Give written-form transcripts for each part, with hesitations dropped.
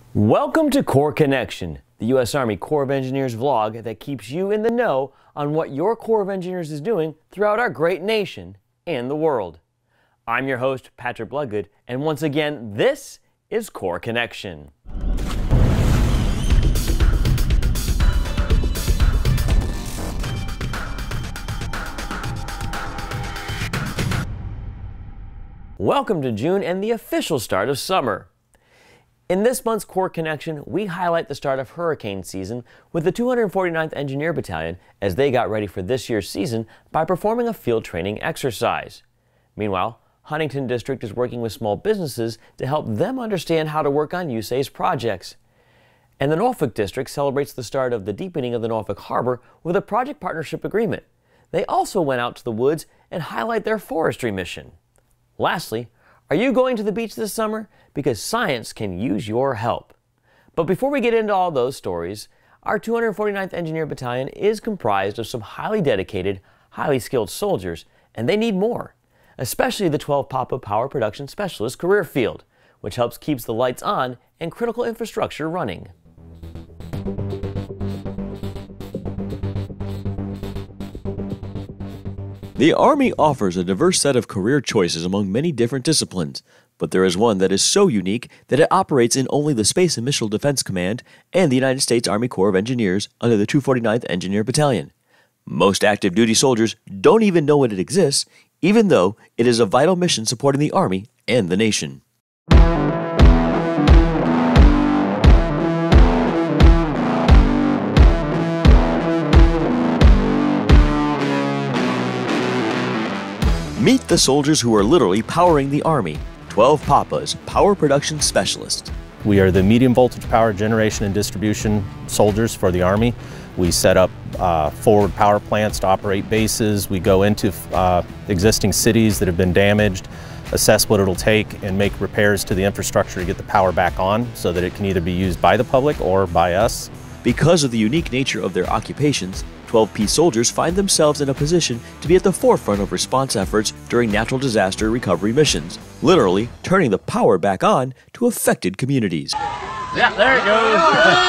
Welcome to Corps Connection, the U.S. Army Corps of Engineers vlog that keeps you in the know on what your Corps of Engineers is doing throughout our great nation and the world. I'm your host, Patrick Bloodgood, and once again, this is Corps Connection. Welcome to June and the official start of summer. In this month's Corps Connection, we highlight the start of hurricane season with the 249th Engineer Battalion as they got ready for this year's season by performing a field training exercise. Meanwhile, Huntington District is working with small businesses to help them understand how to work on USACE projects. And the Norfolk District celebrates the start of the deepening of the Norfolk Harbor with a project partnership agreement. They also went out to the woods and highlight their forestry mission. Lastly, are you going to the beach this summer? Because science can use your help. But before we get into all those stories, our 249th Engineer Battalion is comprised of some highly dedicated, highly skilled soldiers, and they need more, especially the 12 Papa Power Production Specialist career field, which helps keeps the lights on and critical infrastructure running. The Army offers a diverse set of career choices among many different disciplines, but there is one that is so unique that it operates in only the Space and Missile Defense Command and the United States Army Corps of Engineers under the 249th Engineer Battalion. Most active duty soldiers don't even know it exists, even though it is a vital mission supporting the Army and the nation. Meet the soldiers who are literally powering the Army, 12 Papas, Power Production Specialists. We are the medium voltage power generation and distribution soldiers for the Army. We set up forward power plants to operate bases. We go into existing cities that have been damaged, assess what it'll take, and make repairs to the infrastructure to get the power back on so that it can either be used by the public or by us. Because of the unique nature of their occupations, 12P soldiers find themselves in a position to be at the forefront of response efforts during natural disaster recovery missions, literally turning the power back on to affected communities. Yeah, there it goes.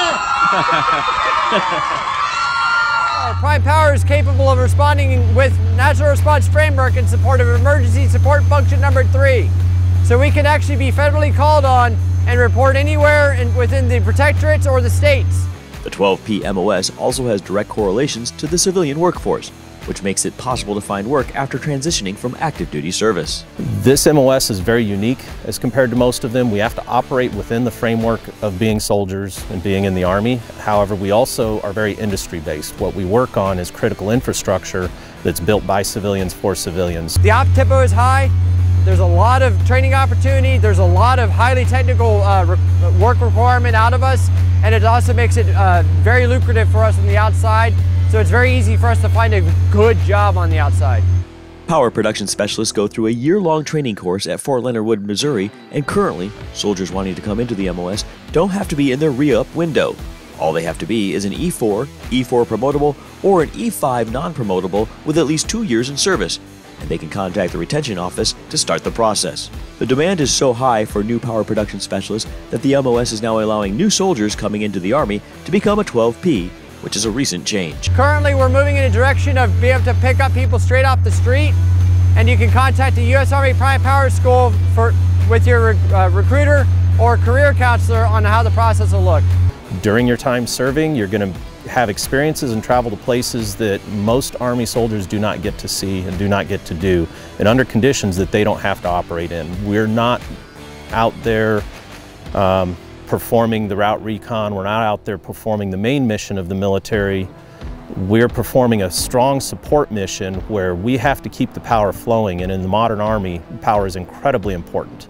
Prime Power is capable of responding with Natural Response Framework in support of Emergency Support Function number 3. So we can actually be federally called on and report anywhere within the protectorates or the states. The 12P MOS also has direct correlations to the civilian workforce, which makes it possible to find work after transitioning from active duty service. This MOS is very unique as compared to most of them. We have to operate within the framework of being soldiers and being in the Army. However, we also are very industry-based. What we work on is critical infrastructure that's built by civilians for civilians. The op tempo is high. There's a lot of training opportunity. There's a lot of highly technical work requirement out of us, and it also makes it very lucrative for us on the outside. So it's very easy for us to find a good job on the outside. Power production specialists go through a year-long training course at Fort Leonard Wood, Missouri, and currently, soldiers wanting to come into the MOS don't have to be in their re-up window. All they have to be is an E4, E4 promotable, or an E5 non-promotable with at least 2 years in service, and they can contact the retention office to start the process. The demand is so high for new power production specialists that the MOS is now allowing new soldiers coming into the Army to become a 12P, which is a recent change. Currently, we're moving in a direction of being able to pick up people straight off the street, and you can contact the U.S. Army Prime Power School with your recruiter or career counselor on how the process will look. During your time serving, you're going to have experiences and travel to places that most Army soldiers do not get to see and do not get to do, and under conditions that they don't have to operate in. We're not out there performing the route recon. We're not out there performing the main mission of the military. We're performing a strong support mission where we have to keep the power flowing, and in the modern Army, power is incredibly important.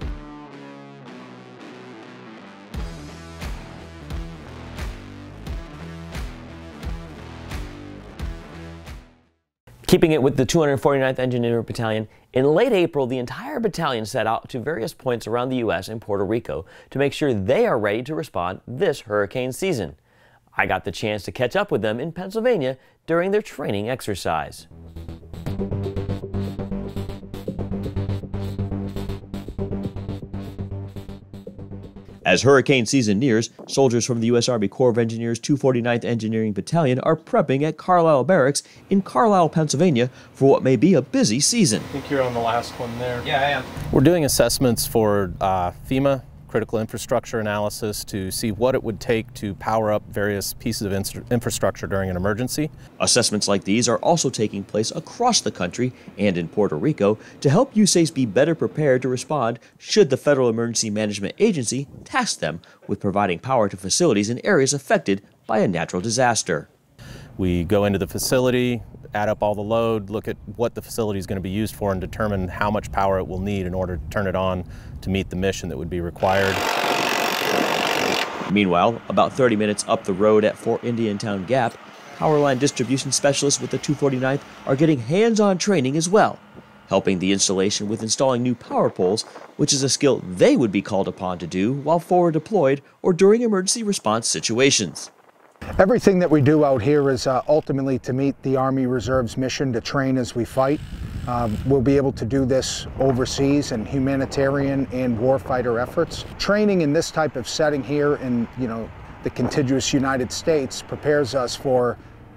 Keeping it with the 249th Engineer Battalion, in late April, the entire battalion set out to various points around the U.S. and Puerto Rico to make sure they are ready to respond this hurricane season. I got the chance to catch up with them in Pennsylvania during their training exercise. As hurricane season nears, soldiers from the U.S. Army Corps of Engineers 249th Engineering Battalion are prepping at Carlisle Barracks in Carlisle, Pennsylvania for what may be a busy season. I think you're on the last one there. Yeah, I am. We're doing assessments for FEMA, critical infrastructure analysis, to see what it would take to power up various pieces of infrastructure during an emergency. Assessments like these are also taking place across the country and in Puerto Rico to help USACE be better prepared to respond should the Federal Emergency Management Agency task them with providing power to facilities in areas affected by a natural disaster. We go into the facility, add up all the load, look at what the facility is going to be used for, and determine how much power it will need in order to turn it on to meet the mission that would be required. Meanwhile, about 30 minutes up the road at Fort Indiantown Gap, power line distribution specialists with the 249th are getting hands-on training as well, helping the installation with installing new power poles, which is a skill they would be called upon to do while forward deployed or during emergency response situations. Everything that we do out here is ultimately to meet the Army Reserve's mission to train as we fight. We'll be able to do this overseas in humanitarian and warfighter efforts. Training in this type of setting here in the contiguous United States prepares us for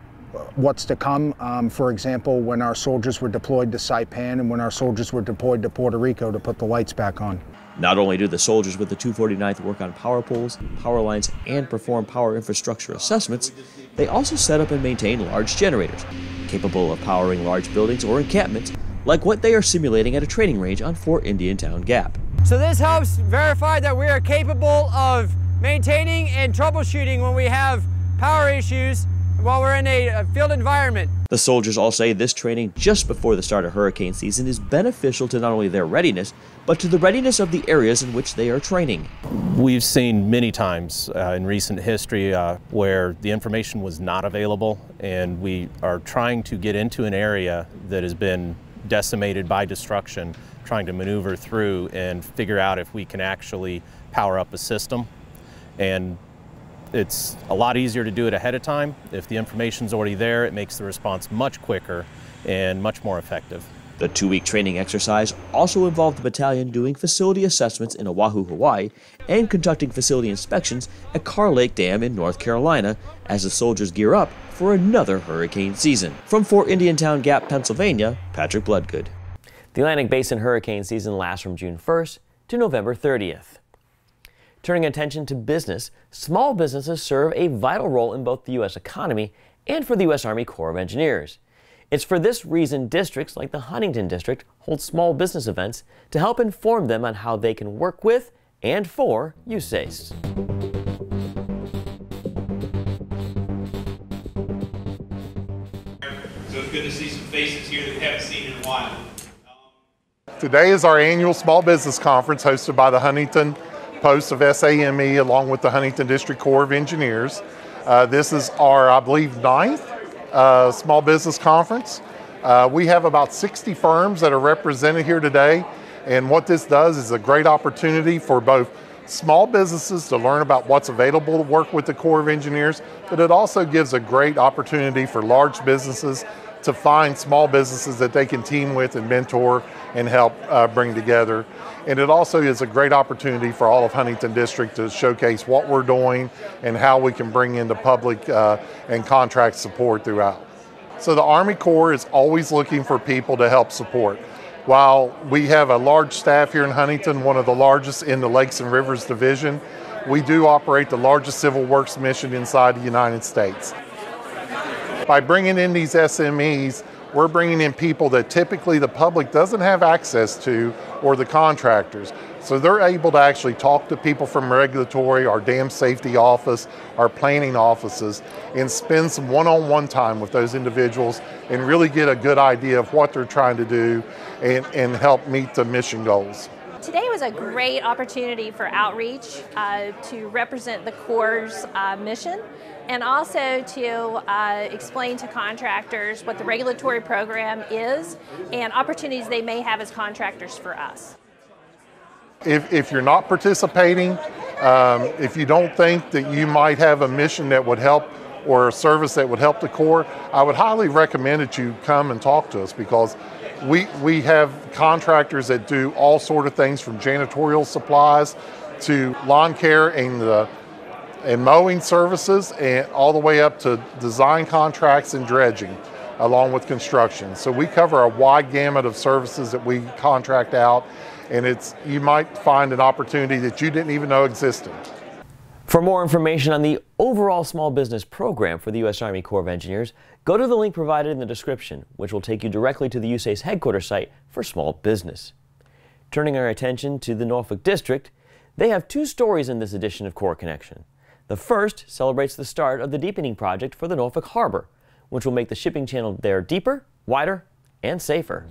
what's to come. For example, when our soldiers were deployed to Saipan and when our soldiers were deployed to Puerto Rico to put the lights back on. Not only do the soldiers with the 249th work on power poles, power lines, and perform power infrastructure assessments, they also set up and maintain large generators, capable of powering large buildings or encampments, like what they are simulating at a training range on Fort Indiantown Gap. So this helps verify that we are capable of maintaining and troubleshooting when we have power issues while we're in a field environment. The soldiers all say this training just before the start of hurricane season is beneficial to not only their readiness, but to the readiness of the areas in which they are training. We've seen many times in recent history where the information was not available, and we are trying to get into an area that has been decimated by destruction, trying to maneuver through and figure out if we can actually power up a system. And it's a lot easier to do it ahead of time. If the information's already there, it makes the response much quicker and much more effective. The 2-week training exercise also involved the battalion doing facility assessments in Oahu, Hawaii, and conducting facility inspections at Carr Lake Dam in North Carolina as the soldiers gear up for another hurricane season. From Fort Indiantown Gap, Pennsylvania, Patrick Bloodgood. The Atlantic Basin hurricane season lasts from June 1st to November 30th. Turning attention to business, small businesses serve a vital role in both the U.S. economy and for the U.S. Army Corps of Engineers. It's for this reason districts like the Huntington District hold small business events to help inform them on how they can work with and for USACE. So it's good to see some faces here that we haven't seen in a while. Today is our annual small business conference hosted by the Huntington Post of SAME along with the Huntington District Corps of Engineers. This is our, I believe, 9th small business conference. We have about 60 firms that are represented here today, and what this does is a great opportunity for both small businesses to learn about what's available to work with the Corps of Engineers, but it also gives a great opportunity for large businesses to find small businesses that they can team with and mentor and help bring together. And it also is a great opportunity for all of Huntington District to showcase what we're doing and how we can bring into public and contract support throughout. So the Army Corps is always looking for people to help support. While we have a large staff here in Huntington, one of the largest in the Lakes and Rivers Division, we do operate the largest civil works mission inside the United States. By bringing in these SMEs, we're bringing in people that typically the public doesn't have access to, or the contractors. So they're able to actually talk to people from regulatory, our dam safety office, our planning offices, and spend some one-on-one time with those individuals and really get a good idea of what they're trying to do and help meet the mission goals. Today was a great opportunity for outreach to represent the Corps' mission, and also to explain to contractors what the regulatory program is and opportunities they may have as contractors for us. If you're not participating, if you don't think that you might have a mission that would help or a service that would help the Corps, I would highly recommend that you come and talk to us, because we have contractors that do all sort of things from janitorial supplies to lawn care and mowing services, and all the way up to design contracts and dredging, along with construction. So we cover a wide gamut of services that we contract out, and you might find an opportunity that you didn't even know existed. For more information on the overall small business program for the U.S. Army Corps of Engineers, go to the link provided in the description, which will take you directly to the USACE headquarters site for small business. Turning our attention to the Norfolk District, they have two stories in this edition of Corps Connection. The first celebrates the start of the Deepening project for the Norfolk Harbor, which will make the shipping channel there deeper, wider, and safer.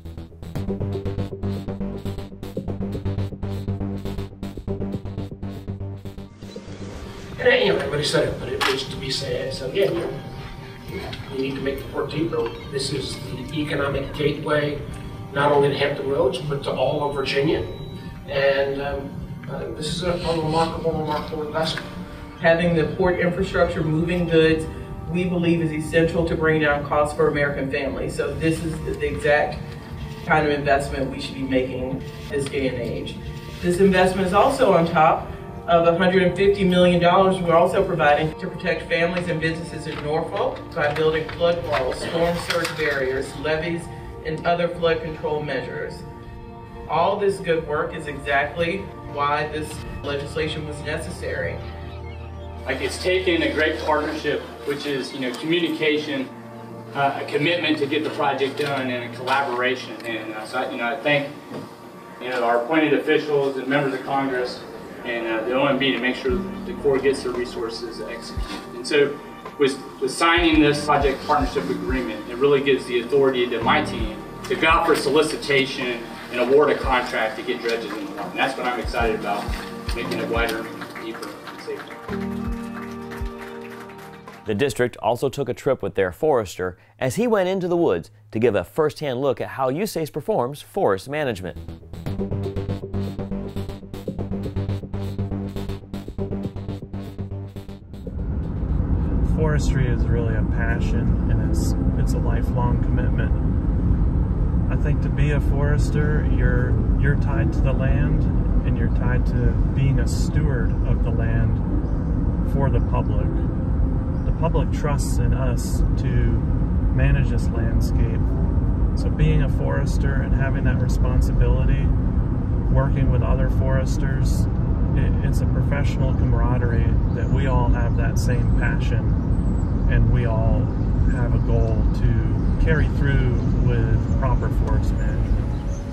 And everybody said it, but it needs to be said. So yeah, we need to make the port deeper. This is the economic gateway, not only to Hampton Roads, but to all of Virginia. And this is a remarkable investment. Having the port infrastructure moving goods, we believe is essential to bring down costs for American families. So this is the exact kind of investment we should be making this day and age. This investment is also on top of $150 million we're also providing to protect families and businesses in Norfolk by building flood walls, storm surge barriers, levees, and other flood control measures. All this good work is exactly why this legislation was necessary. Like, it's taken a great partnership, which is, communication, a commitment to get the project done, and a collaboration. And so, I thank, our appointed officials and members of Congress and the OMB to make sure the Corps gets the resources to execute. And so, with signing this project partnership agreement, it really gives the authority to my team to go out for solicitation and award a contract to get dredges in the water. And that's what I'm excited about, making it wider, deeper, and safer. The district also took a trip with their forester as he went into the woods to give a first-hand look at how USACE performs forest management. Forestry is really a passion, and it's a lifelong commitment. I think to be a forester, you're tied to the land, and you're tied to being a steward of the land for the public. The public trusts in us to manage this landscape. So being a forester and having that responsibility, working with other foresters, it's a professional camaraderie that we all have that same passion, and we all have a goal to carry through with proper forest management.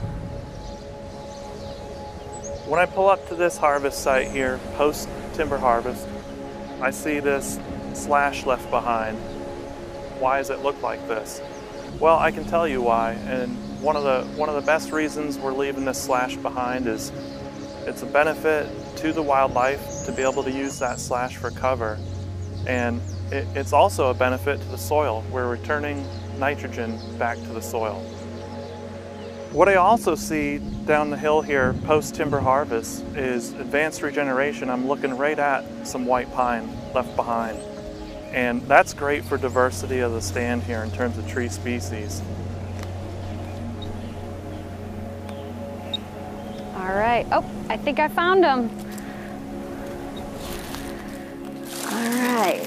When I pull up to this harvest site here, post timber harvest, I see this slash left behind. Why does it look like this? Well, I can tell you why, and one of the best reasons we're leaving this slash behind is it's a benefit to the wildlife to be able to use that slash for cover, and it's also a benefit to the soil. We're returning nitrogen back to the soil. What I also see down the hill here post timber harvest is advanced regeneration. I'm looking right at some white pine left behind, and that's great for diversity of the stand here in terms of tree species. All right. Oh, I think I found them. All right.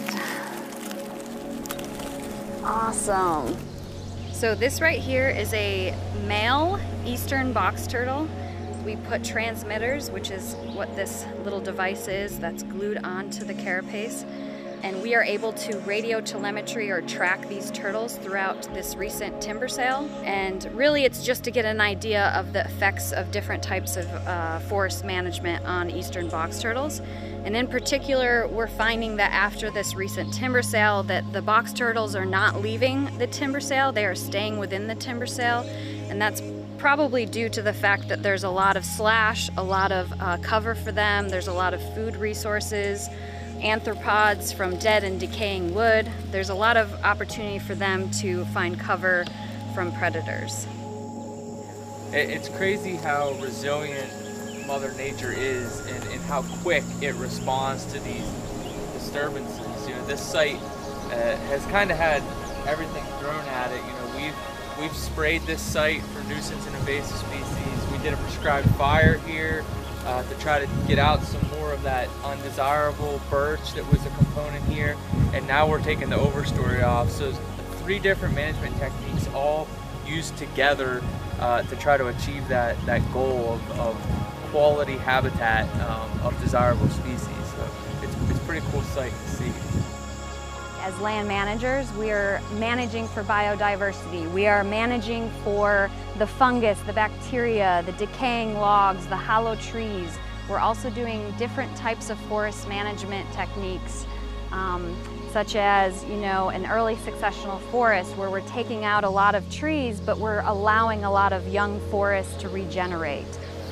Awesome. So this right here is a male eastern box turtle. We put transmitters, which is what this little device is that's glued onto the carapace. And we are able to radio telemetry or track these turtles throughout this recent timber sale. And really it's just to get an idea of the effects of different types of forest management on eastern box turtles. And in particular, we're finding that after this recent timber sale that the box turtles are not leaving the timber sale, they are staying within the timber sale. And that's probably due to the fact that there's a lot of slash, a lot of cover for them, there's a lot of food resources, arthropods from dead and decaying wood. There's a lot of opportunity for them to find cover from predators. It's crazy how resilient Mother Nature is and how quick it responds to these disturbances. This site has kind of had everything thrown at it. We've sprayed this site for nuisance and invasive species. We did a prescribed fire here to try to get out some more more of that undesirable birch that was a component here, and now we're taking the overstory off. So 3 different management techniques all used together to try to achieve that goal of quality habitat of desirable species. So it's a pretty cool sight to see. As land managers, we are managing for biodiversity. We are managing for the fungus, the bacteria, the decaying logs, the hollow trees. We're also doing different types of forest management techniques, such as, an early successional forest where we're taking out a lot of trees, but we're allowing a lot of young forests to regenerate.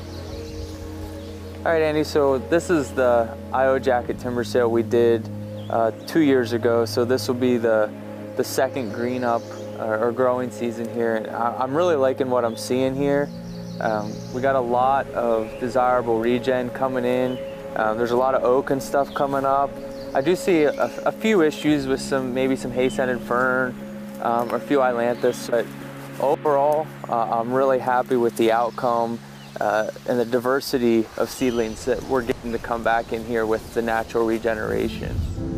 All right, Andy, so this is the IO jacket timber sale we did 2 years ago, so this will be the second green up or growing season here. And I'm really liking what I'm seeing here. We got a lot of desirable regen coming in. There's a lot of oak and stuff coming up. I do see a few issues with maybe some hay-scented fern or a few ailanthus, but overall I'm really happy with the outcome and the diversity of seedlings that we're getting to come back in here with the natural regeneration.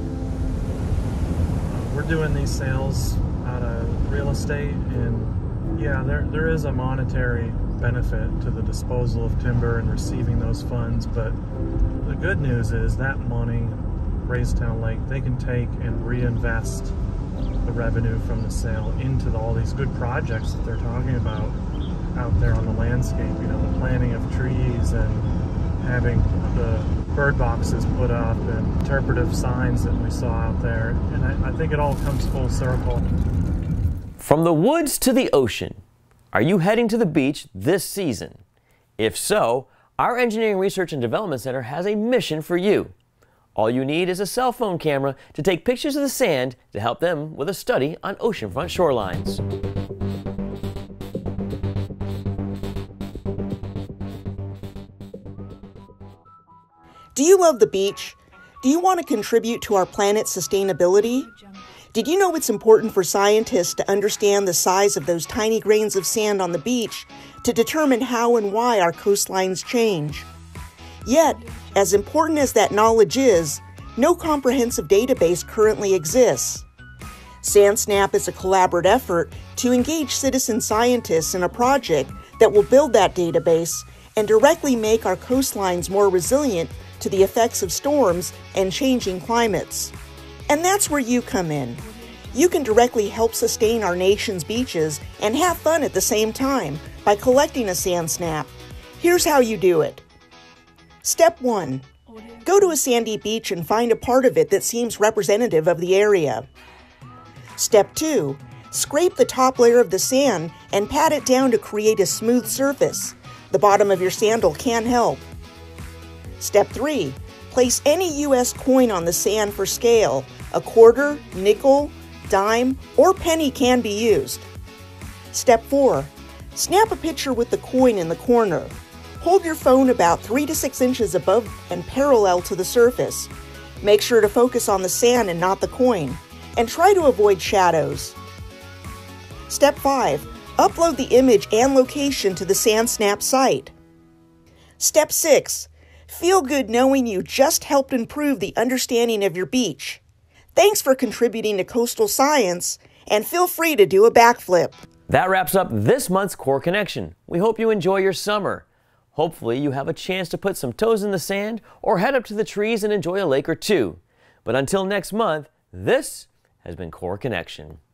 We're doing these sales out of real estate, and yeah, there is a monetary benefit to the disposal of timber and receiving those funds, but the good news is that money, Raystown Lake, they can take and reinvest the revenue from the sale into all these good projects that they're talking about out there on the landscape. The planting of trees and having the bird boxes put up and interpretive signs that we saw out there. And I think it all comes full circle. From the woods to the ocean, are you heading to the beach this season? If so, our Engineering Research and Development Center has a mission for you. All you need is a cell phone camera to take pictures of the sand to help them with a study on oceanfront shorelines. Do you love the beach? Do you want to contribute to our planet's sustainability? Did you know it's important for scientists to understand the size of those tiny grains of sand on the beach to determine how and why our coastlines change? Yet, as important as that knowledge is, no comprehensive database currently exists. Sandsnap is a collaborative effort to engage citizen scientists in a project that will build that database and directly make our coastlines more resilient to the effects of storms and changing climates. And that's where you come in. You can directly help sustain our nation's beaches and have fun at the same time by collecting a Sandsnap. Here's how you do it. Step 1. Go to a sandy beach and find a part of it that seems representative of the area. Step 2. Scrape the top layer of the sand and pat it down to create a smooth surface. The bottom of your sandal can help. Step 3. Place any U.S. coin on the sand for scale. A quarter, nickel, dime, or penny can be used. Step 4. Snap a picture with the coin in the corner. Hold your phone about 3 to 6 inches above and parallel to the surface. Make sure to focus on the sand and not the coin, and try to avoid shadows. Step 5. Upload the image and location to the Sandsnap site. Step 6. Feel good knowing you just helped improve the understanding of your beach. Thanks for contributing to coastal science, and feel free to do a backflip. That wraps up this month's Core Connection. We hope you enjoy your summer. Hopefully you have a chance to put some toes in the sand or head up to the trees and enjoy a lake or two. But until next month, this has been Core Connection.